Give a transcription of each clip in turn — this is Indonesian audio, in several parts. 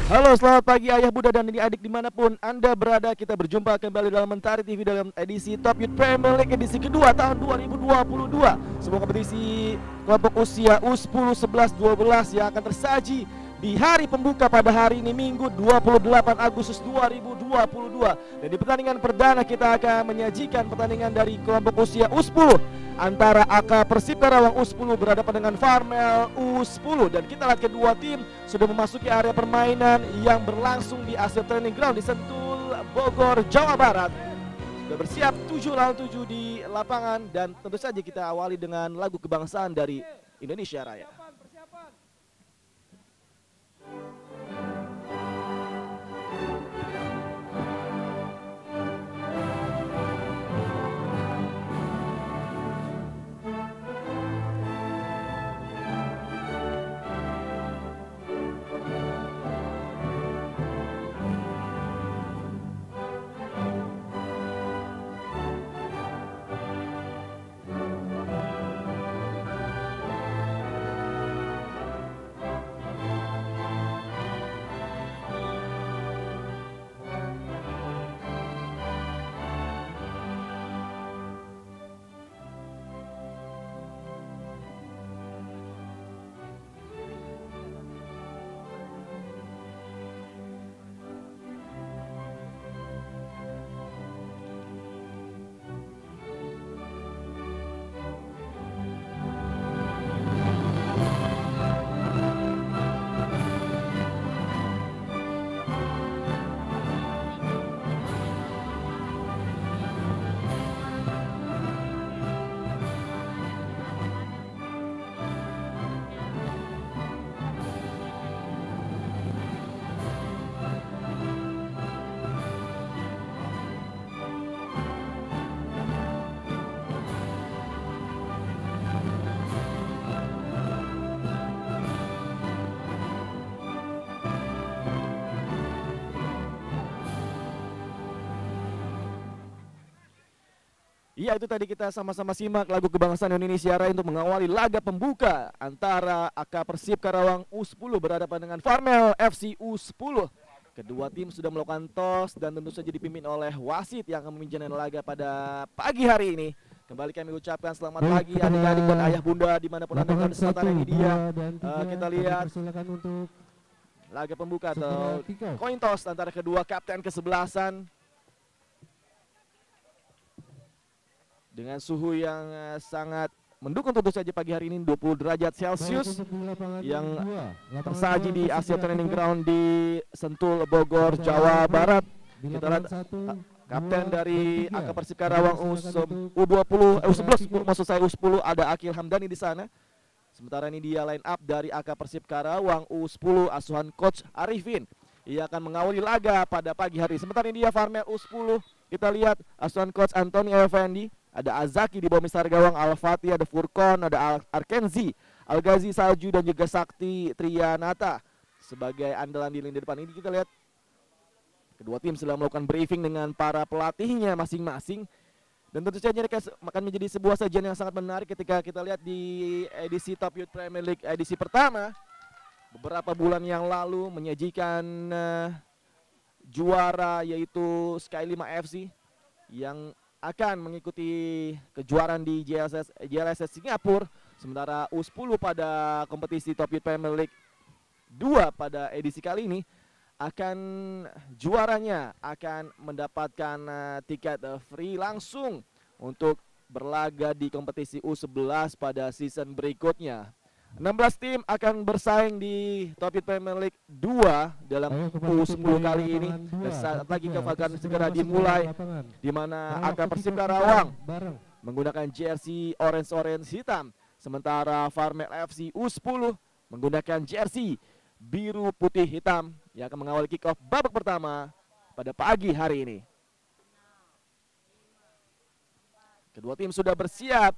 Halo, selamat pagi ayah, bunda, dan adik-adik dimanapun Anda berada. Kita berjumpa kembali dalam Mentari TV dalam edisi Top Youth Premier League edisi kedua tahun 2022. Sebuah kompetisi kelompok usia U10, 11, 12 yang akan tersaji di hari pembuka pada hari ini Minggu 28 Agustus 2022. Dan di pertandingan perdana kita akan menyajikan pertandingan dari kelompok usia U10 antara AK Persib Karawang U10 berhadapan dengan Farmel U10. Dan kita lihat kedua tim sudah memasuki area permainan yang berlangsung di Asia Training Ground di Sentul, Bogor, Jawa Barat. Sudah bersiap 7 lawan 7 di lapangan. Dan tentu saja kita awali dengan lagu kebangsaan dari Indonesia Raya. Iya, itu tadi kita sama-sama simak lagu kebangsaan Indonesia Raya untuk mengawali laga pembuka antara AK Persib Karawang U10 berhadapan dengan Farmel FC U10. Kedua tim sudah melakukan tos dan tentu saja dipimpin oleh wasit yang akan memimpin laga pada pagi hari ini. Kembali kami ucapkan selamat pagi adik-adik dan ayah bunda dimanapun Anda berada. Kesempatan ini dia kita lihat untuk laga pembuka atau coin toss antara kedua kapten kesebelasan. Dengan suhu yang sangat mendukung tentu saja pagi hari ini 20 derajat Celcius yang tersaji di Asia Training Ground di Sentul, Bogor, Jawa Barat. Kita lihat kapten dari AK Persib Karawang U11 maksud saya U10 ada Akil Hamdani di sana. Sementara ini dia line up dari AK Persib Karawang U10 asuhan coach Arifin. Ia akan mengawali laga pada pagi hari. Sementara ini dia Farmel U10. Kita lihat asuhan coach Anthony Effendi. Ada Azaki di bawah misar gawang, Al-Fatih, ada Furkon, ada Arkenzi, Al-Ghazi Salju, dan juga Sakti Trianata sebagai andalan di lini depan. Ini kita lihat kedua tim sedang melakukan briefing dengan para pelatihnya masing-masing. Dan tentu saja mereka akan menjadi sebuah sajian yang sangat menarik ketika kita lihat di edisi Top Youth Premier League edisi pertama. Beberapa bulan yang lalu menyajikan juara yaitu Sky 5 FC yang akan mengikuti kejuaraan di JLSS Singapura. Sementara U10 pada kompetisi Top Youth Premier League 2 pada edisi kali ini akan juaranya akan mendapatkan tiket free langsung untuk berlaga di kompetisi U11 pada season berikutnya. 16 tim akan bersaing di Top Youth Premier League 2 dalam U10 kali ini. Dan saat lagi akan segera dimulai, di mana AK Persib Karawang menggunakan jersey orange hitam, sementara Farmel FC U10 menggunakan jersey biru putih hitam yang akan mengawali kick off babak pertama pada pagi hari ini. Kedua tim sudah bersiap.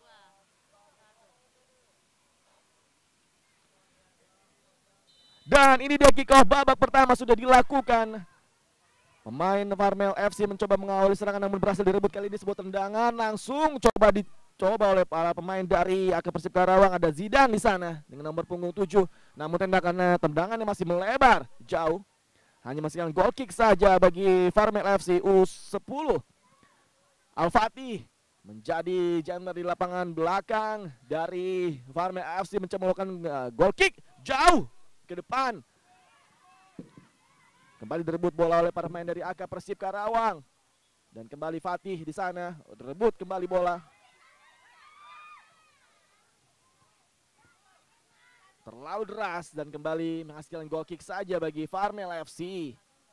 Dan ini dia kick off babak pertama sudah dilakukan. Pemain Farmel FC mencoba mengawali serangan namun berhasil direbut. Kali ini sebuah tendangan langsung coba dicoba oleh para pemain dari AK Persib Karawang. Ada Zidan di sana dengan nomor punggung 7. Namun tendangannya masih melebar jauh. Hanya menghasilkan goal kick saja bagi Farmel FC U10. Al-Fatih menjadi jumper di lapangan belakang dari Farmel FC, mencoba melakukan goal kick jauh ke depan. Kembali direbut bola oleh para pemain dari AK Persib Karawang. Dan kembali Fatih di sana, rebut kembali bola. Terlalu deras dan kembali menghasilkan goal kick saja bagi Farmel FC.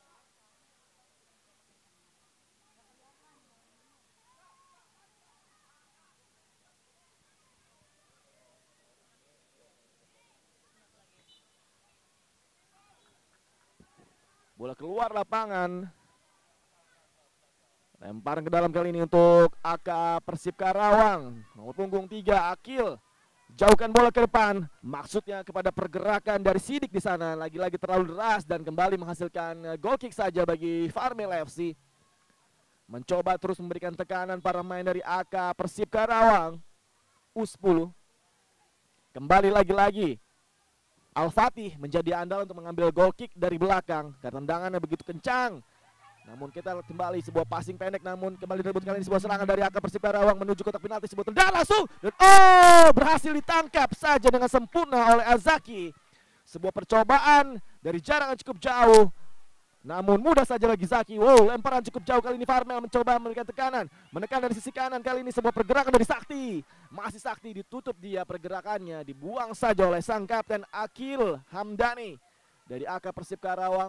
Bola keluar lapangan. Lempar ke dalam kali ini untuk AK Persib Karawang. Nomor punggung 3 Akil. Jauhkan bola ke depan. Maksudnya kepada pergerakan dari Sidik di sana. Lagi-lagi terlalu deras dan kembali menghasilkan goal kick saja bagi Farmel FC. Mencoba terus memberikan tekanan para pemain dari AK Persib Karawang U10. Kembali lagi-lagi Al-Fatih menjadi andal untuk mengambil goal kick dari belakang karena tendangannya begitu kencang. Namun kita kembali sebuah passing pendek, namun kembali direbut kali ini sebuah serangan dari AK Persib Karawang menuju kotak penalti, sebuah tendangan langsung dan berhasil ditangkap saja dengan sempurna oleh Azaki. Sebuah percobaan dari jarak yang cukup jauh. Namun mudah saja lagi Zaki. Lemparan cukup jauh kali ini. Farmel mencoba memberikan tekanan, menekan dari sisi kanan. Kali ini sebuah pergerakan dari Sakti. Masih Sakti, ditutup dia pergerakannya. Dibuang saja oleh sang kapten Akil Hamdani dari AK Persib Karawang.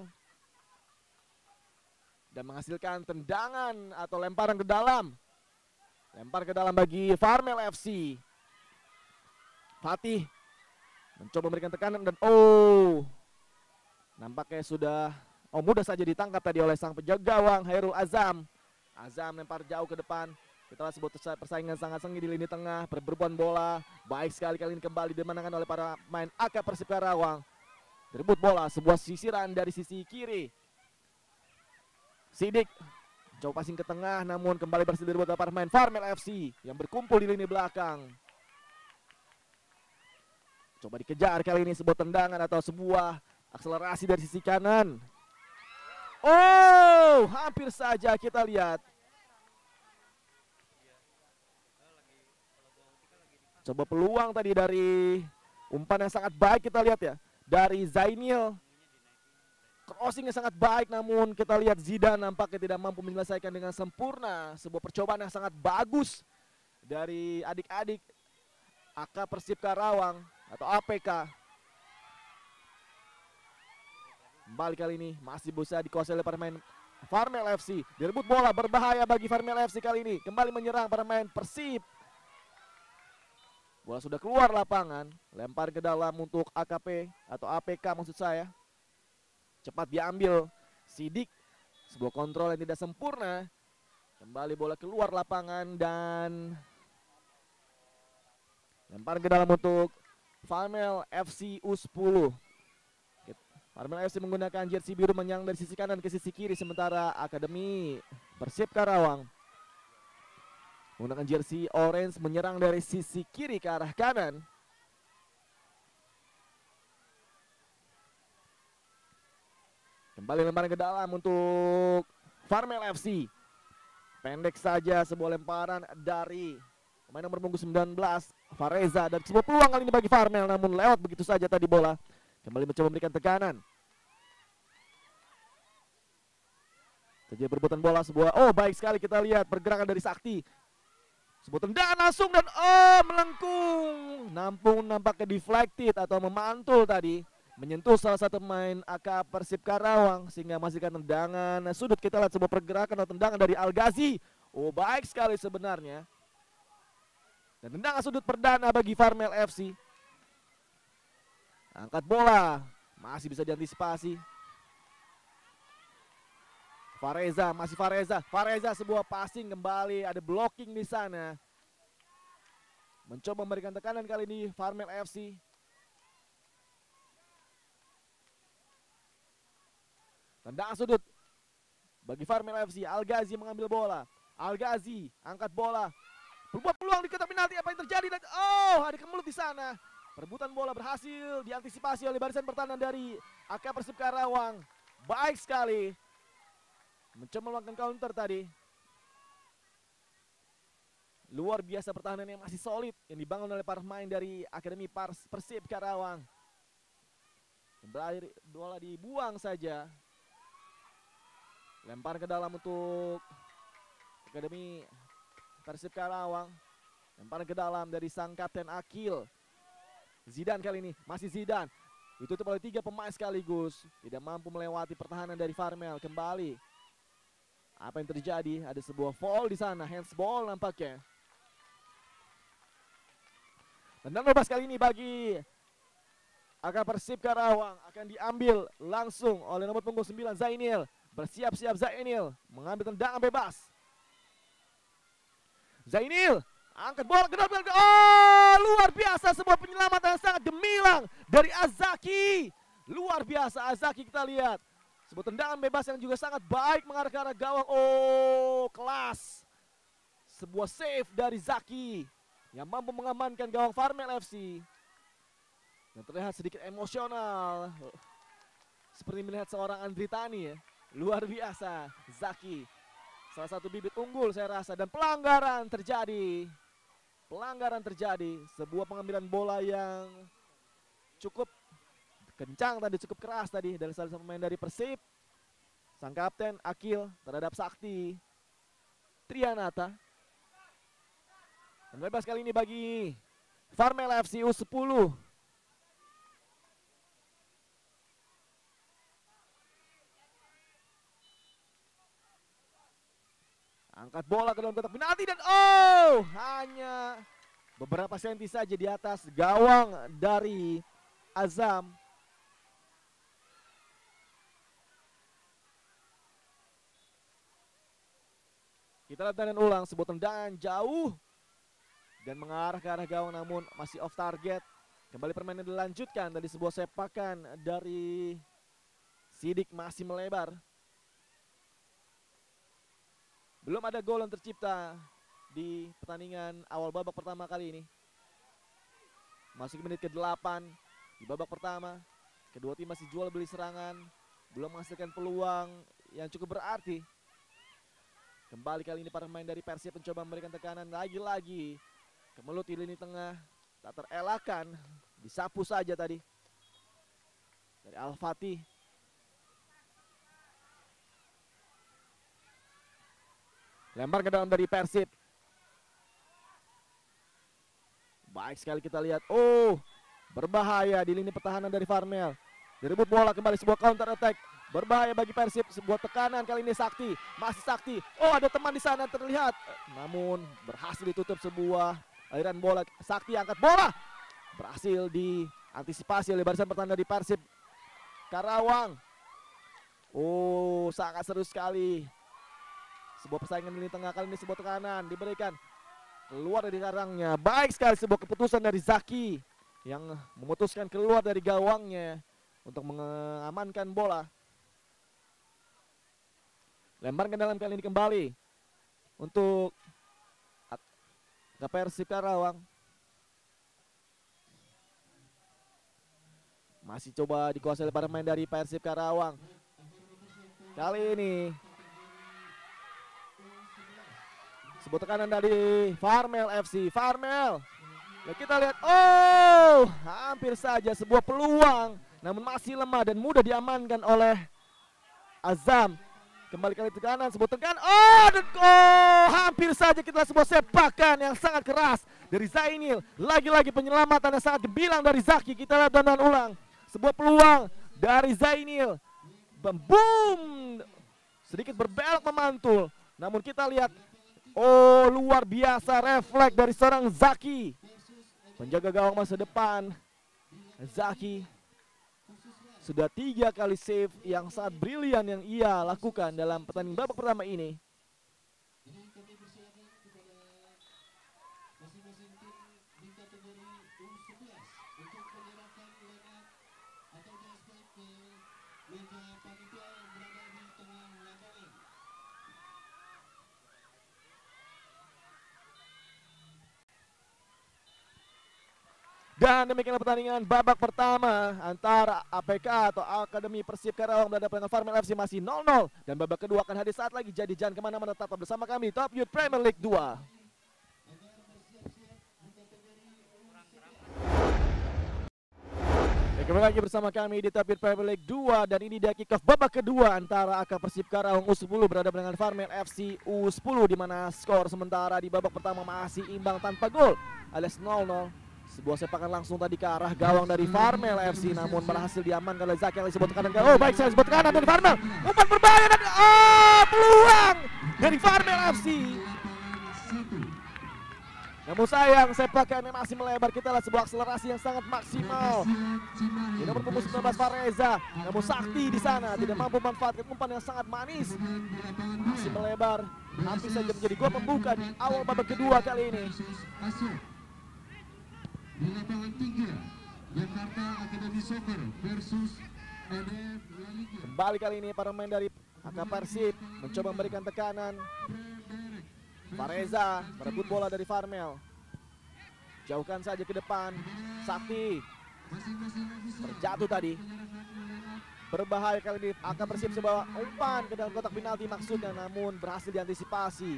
Dan menghasilkan tendangan atau lemparan ke dalam. Lempar ke dalam bagi Farmel FC. Fatih mencoba memberikan tekanan dan nampaknya sudah mudah saja ditangkap tadi oleh sang penjaga gawang Hairul Azam. Azam lempar jauh ke depan. Kita lihat sebuah persaingan sangat sengit di lini tengah. Perburuan bola baik sekali kali ini kembali dimenangkan oleh para pemain AK Persib Karawang. Direbut bola, sebuah sisiran dari sisi kiri. Sidik coba passing ke tengah, namun kembali berhasil direbut oleh para pemain Farmel FC yang berkumpul di lini belakang. Coba dikejar kali ini sebuah tendangan atau sebuah akselerasi dari sisi kanan. Hampir saja kita lihat. Coba peluang tadi dari umpan yang sangat baik kita lihat ya. Dari Zainil. Crossingnya sangat baik, namun kita lihat Zidan nampaknya tidak mampu menyelesaikan dengan sempurna. Sebuah percobaan yang sangat bagus dari adik-adik AK Persib Karawang atau APK. Kembali kali ini masih bisa dikuasai oleh pemain Farmel FC. Direbut bola, berbahaya bagi Farmel FC kali ini. Kembali menyerang pemain Persib. Bola sudah keluar lapangan. Lempar ke dalam untuk AKP atau APK maksud saya. Cepat diambil Sidik. Sebuah kontrol yang tidak sempurna. Kembali bola keluar lapangan dan lempar ke dalam untuk Farmel FC U10. Farmel FC menggunakan jersey biru menyerang dari sisi kanan ke sisi kiri, sementara Akademi Persib Karawang menggunakan jersey orange menyerang dari sisi kiri ke arah kanan. Kembali lemparan ke dalam untuk Farmel FC. Pendek saja sebuah lemparan dari pemain nomor punggung 19 Fareza, dan sebuah peluang kali ini bagi Farmel, namun lewat begitu saja tadi bola. Kembali mencoba memberikan tekanan. Terjadi perebutan bola, sebuah baik sekali kita lihat pergerakan dari Sakti. Sebuah tendangan langsung dan melengkung. Nampung nampaknya deflected atau memantul tadi. Menyentuh salah satu pemain AK Persib Karawang sehingga menghasilkan tendangan sudut. Kita lihat sebuah pergerakan atau tendangan dari Al-Ghazi. Baik sekali sebenarnya. Dan tendangan sudut perdana bagi Farmel FC. Angkat bola, masih bisa diantisipasi. Fareza, masih Fareza. Fareza sebuah passing kembali, ada blocking di sana. Mencoba memberikan tekanan kali ini Farmel FC. Tendangan sudut bagi Farmel FC. Al-Ghazi mengambil bola. Al-Ghazi angkat bola. Peluang di kotak penalti, apa yang terjadi? Dan oh, ada kemelut di sana. Perebutan bola berhasil diantisipasi oleh barisan pertahanan dari AK Persib Karawang. Baik sekali. Mencoba melakukan counter tadi. Luar biasa pertahanan yang masih solid yang dibangun oleh para pemain dari Akademi Persib Karawang. Kembali bola dibuang saja. Lempar ke dalam untuk Akademi Persib Karawang. Lempar ke dalam dari sang kapten Akil. Zidane kali ini, masih Zidane. Ditutup oleh 3 pemain sekaligus. Tidak mampu melewati pertahanan dari Farmel. Kembali. Apa yang terjadi? Ada sebuah foul di sana, handsball nampaknya. Tendangan bebas kali ini bagi AK Persib Karawang akan diambil langsung oleh nomor punggung 9 Zainil. Bersiap-siap Zainil mengambil tendangan bebas. Zainil angkat bola ke dalam. Oh, luar biasa, sebuah penyelamatan yang sangat gemilang dari Azaki. Luar biasa Azaki, kita lihat. Sebuah tendangan bebas yang juga sangat baik mengarah ke arah gawang. Oh, kelas. Sebuah save dari Zaki yang mampu mengamankan gawang Farmel FC. Dan terlihat sedikit emosional. Seperti melihat seorang Andri Tani ya. Luar biasa Zaki. Salah satu bibit unggul saya rasa. Dan pelanggaran terjadi. Pelanggaran terjadi. Sebuah pengambilan bola yang cukup kencang tadi, cukup keras tadi dari salah satu pemain dari Persib. Sang kapten Akil terhadap Sakti Trianata. Dan bebas kali ini bagi Farmel FC U10. Angkat bola ke dalam kotak penalti dan oh, hanya beberapa senti saja di atas gawang dari Azam. Kita lihat tendangan ulang, sebuah tendangan jauh dan mengarah ke arah gawang namun masih off target. Kembali permainan dilanjutkan dari sebuah sepakan dari Sidik masih melebar. Belum ada gol yang tercipta di pertandingan awal babak pertama kali ini. Masuk menit ke-8 di babak pertama. Kedua tim masih jual beli serangan, belum menghasilkan peluang yang cukup berarti. Kembali kali ini para pemain dari Persib mencoba memberikan tekanan lagi-lagi. Kemelut di lini tengah, tak terelakkan, disapu saja tadi dari Al-Fatih. Lempar ke dalam dari Persib. Baik sekali kita lihat. Oh, berbahaya di lini pertahanan dari Farmel. Direbut bola kembali, sebuah counter attack. Berbahaya bagi Persib, sebuah tekanan kali ini Sakti. Masih Sakti. Oh, ada teman di sana terlihat. Namun berhasil ditutup sebuah aliran bola. Sakti angkat bola. Berhasil diantisipasi oleh barisan pertahanan dari Persib Karawang. Oh, sangat seru sekali. Sebuah persaingan di lini tengah kali ini, sebuah tekanan diberikan keluar dari karangnya. Baik sekali sebuah keputusan dari Zaki yang memutuskan keluar dari gawangnya untuk mengamankan bola. Lempar ke dalam kali ini kembali untuk Persib Karawang. Masih coba dikuasai oleh para pemain dari Persib Karawang. Kali ini sebuah tekanan dari Farmel FC. Farmel. Ya, kita lihat. Oh, hampir saja sebuah peluang. Namun masih lemah dan mudah diamankan oleh Azam. Kembali kali tekanan, sebuah tekanan. Oh, dan hampir saja kita sebuah sepakan yang sangat keras dari Zainil. Lagi-lagi penyelamatan yang sangat gemilang dari Zaki. Kita lihat tendangan ulang. Sebuah peluang dari Zainil. Boom. Sedikit berbelok memantul. Namun kita lihat. Oh, luar biasa refleks dari seorang Zaki. Penjaga gawang masa depan. Zaki sudah 3 kali save yang sangat brilian yang ia lakukan dalam pertandingan babak pertama ini. Dan demikianlah pertandingan babak pertama antara APK atau Akademi Persib Karawang berhadapan dengan Farmel FC masih 0-0. Dan babak kedua akan hadir saat lagi, jadi jangan kemana-mana, tetap bersama kami Top Youth Premier League 2. Kembali lagi bersama kami di Top Youth Premier League 2 dan ini dia kick off babak kedua antara AK Persib Karawang U10 berhadapan dengan Farmel FC U10 di mana skor sementara di babak pertama masih imbang tanpa gol alias 0-0. Sebuah sepakan langsung tadi ke arah gawang dari Farmel FC namun berhasil diamankan oleh Zaki yang disebut kanan. Oh baik, saya sebut kanan dari Farmel. Umpan berbahaya dan peluang dari Farmel FC. Namun sayang sepakannya masih melebar. Kita lihat sebuah akselerasi yang sangat maksimal. Di nomor punggung 19 Fareza. Namun Sakti di sana tidak mampu memanfaatkan umpan yang sangat manis. Masih melebar. Hampir saja menjadi gol pembuka di awal babak kedua kali ini. Di lapangan 3 Jakarta Academy Soccer versus NF La Liga. Kembali kali ini para pemain dari AK Persib mencoba memberikan tekanan. Fareza merebut bola dari Farmel. Jauhkan saja ke depan. Sakti terjatuh tadi. Berbahaya kali ini AK Persib sebuah umpan ke dalam kotak penalti maksudnya namun berhasil diantisipasi.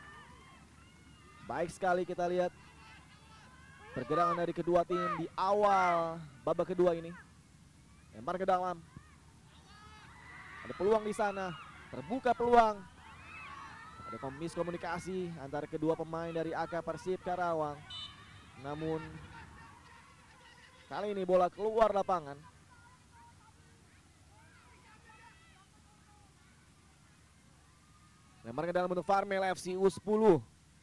Baik sekali kita lihat pergerakan dari kedua tim di awal babak kedua ini. Lempar ke dalam. Ada peluang di sana. Terbuka peluang. Ada miskomunikasi antara kedua pemain dari AK Persib Karawang. Namun kali ini bola keluar lapangan. Lempar ke dalam untuk Farmel FC U10.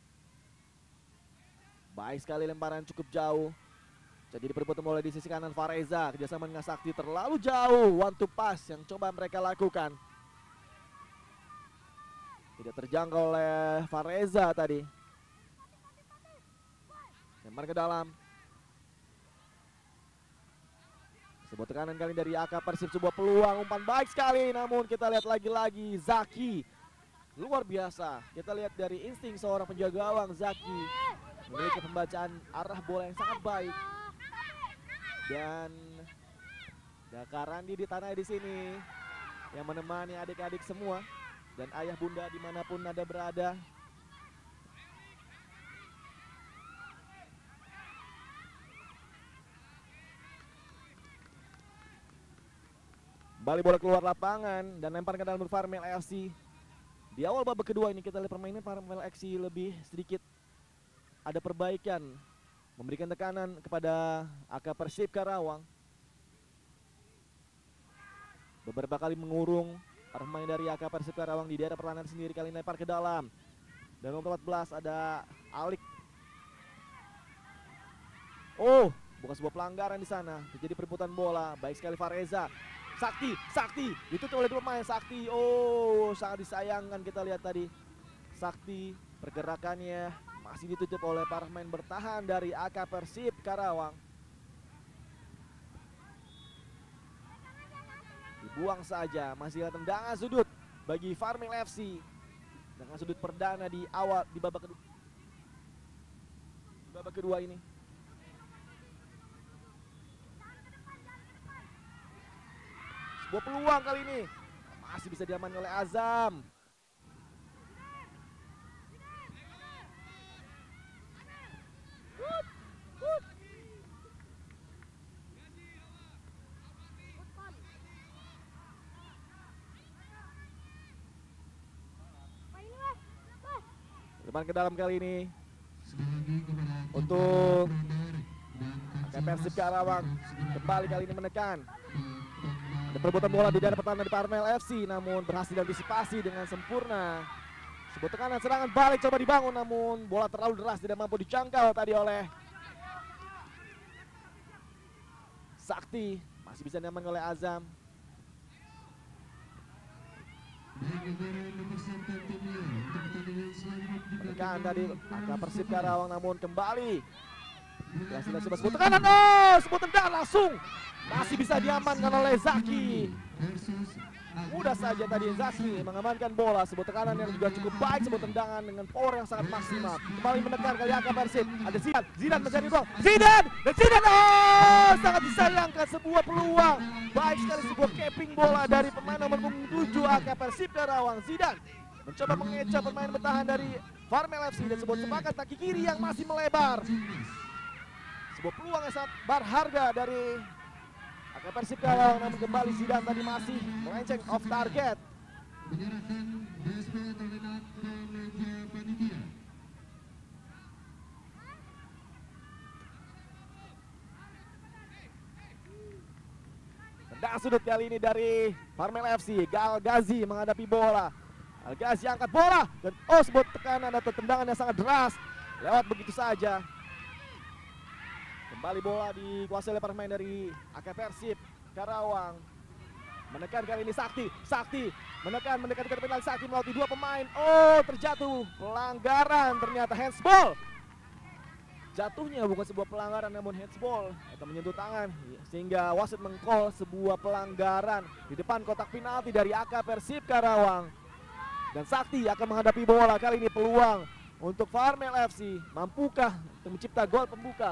Baik sekali lemparan cukup jauh. Jadi diperebutkan bola di sisi kanan Fareza. Kerjasama dengan Sakti terlalu jauh. One to pass yang coba mereka lakukan. Tidak terjangkau oleh Fareza tadi. Lempar ke dalam. Sebuah tekanan kali dari AK Persib, sebuah peluang umpan baik sekali. Namun kita lihat lagi-lagi Zaki. Luar biasa. Kita lihat dari insting seorang penjaga gawang Zaki. Memiliki pembacaan arah bola yang sangat baik. Dan Dakarandi di tanah di sini yang menemani adik-adik semua dan ayah bunda dimanapun Anda berada. Kembali bola keluar lapangan dan lempar ke dalam Farmel FC. Di awal babak kedua ini kita lihat permainan Farmel FC lebih sedikit ada perbaikan, memberikan tekanan kepada AK Persib Karawang. Beberapa kali mengurung para pemain dari AK Persib Karawang di daerah pertahanan sendiri. Kali ini lempar ke dalam. Dan nomor 14 ada Alik. Oh, bukan sebuah pelanggaran di sana. Terjadi perebutan bola. Baik sekali Fareza. Sakti ditutup oleh dua pemain. Sakti, oh sangat disayangkan kita lihat tadi. Sakti pergerakannya masih ditutup oleh para pemain bertahan dari AK Persib Karawang. Dibuang saja, masih ada tendangan sudut bagi Farmel FC. Tendangan sudut perdana di awal di babak kedua. Di babak kedua ini. Sebuah peluang kali ini. Masih bisa diamankan oleh Azam. Depan ke dalam kali ini untuk AK Persib Karawang kembali kali ini menekan. Ada perebutan bola di daerah pertahanan di Farmel FC namun berhasil diantisipasi dengan sempurna. Sebuah tekanan serangan balik coba dibangun namun bola terlalu deras tidak mampu dijangkau tadi oleh Sakti. Masih bisa diamankan oleh Azam. Menekan tadi AK Persib Karawang namun kembali berhasil sebuah tekanan. Oh, sebuah tendangan langsung masih bisa diamankan oleh Zaki. mudah saja tadi Zakri mengamankan bola. Sebuah tekanan yang juga cukup baik, sebuah tendangan dengan power yang sangat maksimal. Kembali menekan kali AK Persib. Ada Zidan, Zidan mencari ruang. Zidan, dan Zidan, oh sangat disayangkan sebuah peluang. Baik sekali sebuah capping bola dari pemain nomor 7 AK Persib Karawang. Zidan mencoba mengecoh pemain bertahan dari Farmel FC dan sebuah sepakat kaki kiri yang masih melebar. Sebuah peluang yang sangat berharga dari AK Persib Karawang, namun kembali Zidan tadi masih melenceng off target. Menyerahkan DSP terlihat ke meja panitia. Tendang sudut kali ini dari Farmel FC. Gal Gazi menghadapi bola. Al Gazi angkat bola dan sebuah tekanan atau tendangan yang sangat deras lewat begitu saja. Kembali bola dikuasai oleh pemain dari AK Persib Karawang. Menekan kali ini Sakti. Sakti menekan ke penalti. Sakti melalui dua pemain. Terjatuh. Pelanggaran ternyata handsball. Jatuhnya bukan sebuah pelanggaran namun handsball atau menyentuh tangan, sehingga wasit mengcall sebuah pelanggaran di depan kotak penalti dari AK Persib Karawang. Dan Sakti akan menghadapi bola. Kali ini peluang untuk Farmel FC. Mampukah untuk mencipta gol pembuka?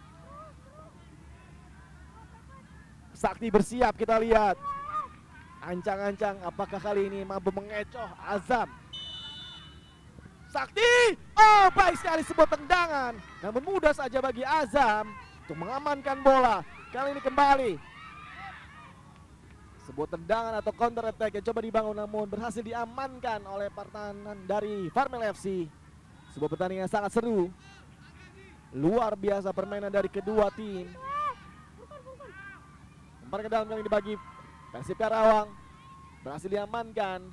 Sakti bersiap, kita lihat. Ancang-ancang apakah kali ini mampu mengecoh Azam. Sakti, baik sekali sebuah tendangan. Namun mudah saja bagi Azam untuk mengamankan bola. Kali ini kembali sebuah tendangan atau counter attack yang coba dibangun namun berhasil diamankan oleh pertahanan dari Farmel FC. Sebuah pertandingan yang sangat seru. Luar biasa permainan dari kedua tim. Umpan ke dalam yang dibagi Persib Karawang. Berhasil diamankan.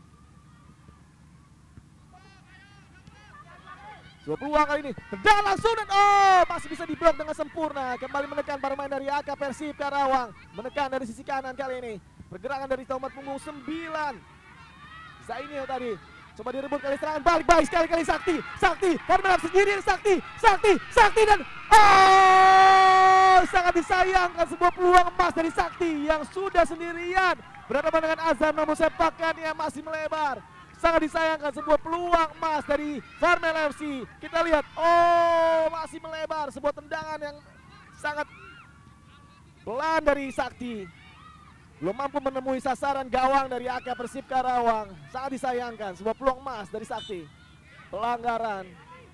Sebuah peluang kali ini, tendangan langsung dan masih bisa diblok dengan sempurna. Kembali menekan pemain dari AK Persib Karawang. Menekan dari sisi kanan kali ini. Pergerakan dari nomor punggung 9. Zainil tadi coba direbut kali serangan, balik baik sekali Sakti. Sakti, Farmel sendiri Sakti dan sangat disayangkan sebuah peluang emas dari Sakti yang sudah sendirian berhadapan dengan Azam, namun sepakannya masih melebar. Sangat disayangkan sebuah peluang emas dari Farmel FC. Kita lihat, masih melebar. Sebuah tendangan yang sangat pelan dari Sakti. Belum mampu menemui sasaran gawang dari AK Persib Karawang. Sangat disayangkan sebuah peluang emas dari Sakti. Pelanggaran.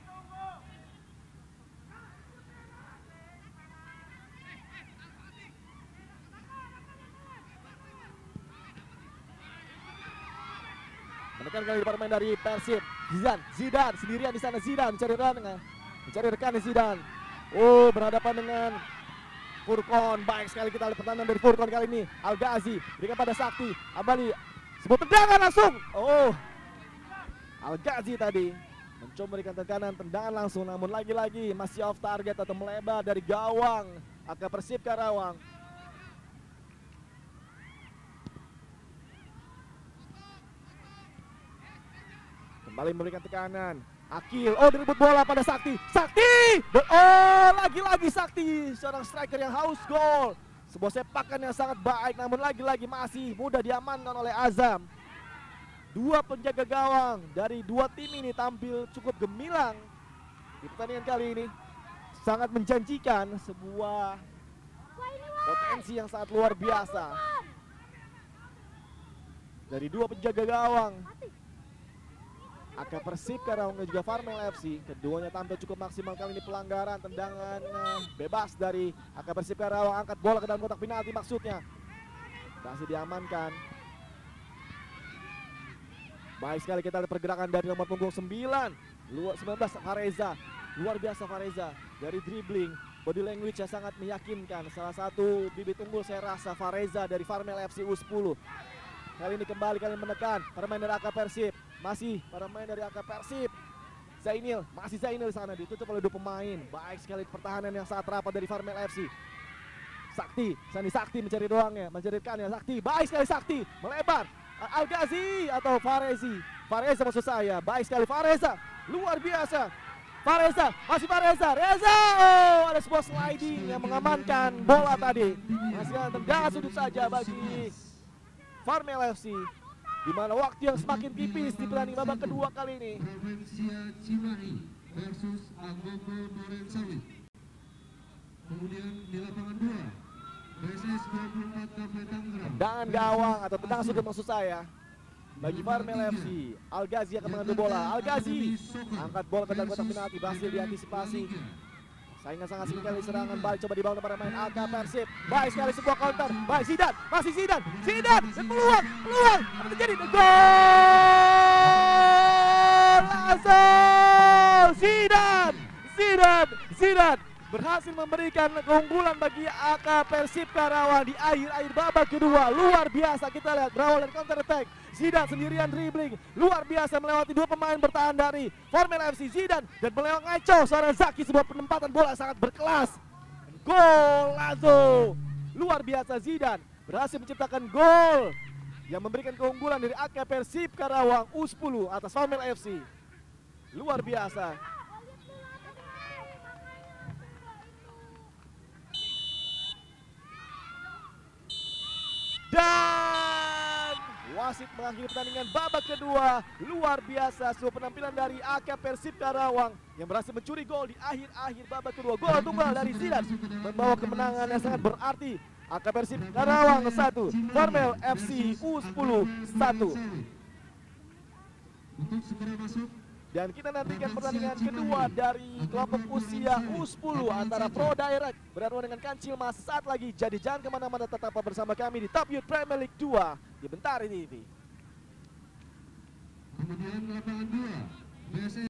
Menekan kali pemain dari Persib. Zidan sendirian di sana. Zidan mencari rekan Zidan. Berhadapan dengan Furkon. Baik sekali kita lihat pertahanan dari Furkon kali ini. Al Gazi berikan pada Sakti. Abali sebuah tendangan langsung. Al Gazi tadi mencoba memberikan tendangan langsung, namun lagi-lagi masih off target atau melebar dari gawang AK Persib Karawang. Kembali memberikan tekanan. Akil, direbut bola pada Sakti. Lagi-lagi Sakti, seorang striker yang haus gol. Sebuah sepakan yang sangat baik, namun lagi-lagi masih mudah diamankan oleh Azam. Dua penjaga gawang dari dua tim ini tampil cukup gemilang di pertandingan kali ini. Sangat menjanjikan, sebuah potensi yang sangat luar biasa dari dua penjaga gawang AK Persib Karawang dan juga Farmel FC. Keduanya tampil cukup maksimal. Kali ini pelanggaran, tendangan bebas dari AK Persib Karawang. Angkat bola ke dalam kotak penalti maksudnya. Masih diamankan. Baik sekali kita lihat pergerakan dari nomor punggung 19 Fareza. Luar biasa Fareza. Dari dribbling, body language yang sangat meyakinkan. Salah satu bibit unggul saya rasa Fareza dari Farmel FC U10. Kali ini kembali menekan pemain dari AK Persib. Masih pemain dari AK Persib. Zainil di sana, ditutup oleh dua pemain. Baik sekali pertahanan yang sangat rapat dari Farmel FC. Sakti mencari ruangnya, mencarikannya Sakti. Baik sekali Sakti, melebar. Al Gazi atau Fareza maksud saya. Baik sekali Fareza, luar biasa. Reza. Ada sebuah sliding yang mengamankan bola tadi. Masih tendangan sudut saja bagi Farmel FC. di mana waktu yang semakin tipis di pertandingan babak kedua kali ini. Provinsia Cimahi versus Agogo Durensawi. Kemudian di lapangan 2 PSS 24 KP Tangerang. Tendangan gawang atau tendangan sudut maksud saya bagi Farmel FC. Al-Ghazi akan mengambil bola. Al-Ghazi angkat bola ke dalam kotak penalti, berhasil diantisipasi. Saingan sangat sekali serangan balik, coba dibangun para pemain AK Persib. Baik sekali sebuah counter. Baik Zidane, masih Zidane dan peluang, apa terjadi? Gol! Langsung Zidane berhasil memberikan keunggulan bagi AK Persib Karawang di akhir babak kedua. Luar biasa, kita lihat berawal dari counter attack. Zidane sendirian dribbling, luar biasa melewati dua pemain bertahan dari Farmel FC. Zidane dan melewat ngaco seorang Zaki, sebuah penempatan bola sangat berkelas. Gol langsung, luar biasa. Zidane berhasil menciptakan gol yang memberikan keunggulan dari AK Persib Karawang U10 atas Farmel FC. Luar biasa. Dan wasit mengakhiri pertandingan babak kedua. Luar biasa sebuah penampilan dari AK Persib Karawang yang berhasil mencuri gol di akhir babak kedua. Gol tunggal dari Zidane membawa kemenangan yang sangat berarti. AK Persib Karawang 1, Farmel FC U10 1. Untuk segera masuk. Dan kita nantikan pertandingan kedua dari kelompok usia U10 antara Pro Direct berhadapan dengan Kancil Mas saat lagi. Jadi jangan kemana-mana, tetap bersama kami di Top Youth Premier League 2 di Bentari TV. Kemudian lapangan 2 PSS